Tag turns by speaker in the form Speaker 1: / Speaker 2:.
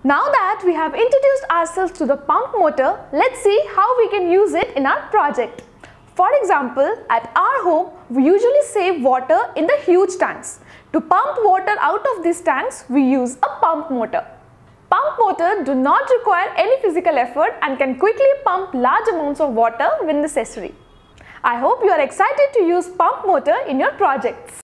Speaker 1: Now that we have introduced ourselves to the pump motor, let's see how we can use it in our project. For example, at our home, we usually save water in the huge tanks. To pump water out of these tanks, we use a pump motor. Pump motor do not require any physical effort and can quickly pump large amounts of water when necessary. I hope you are excited to use pump motor in your projects.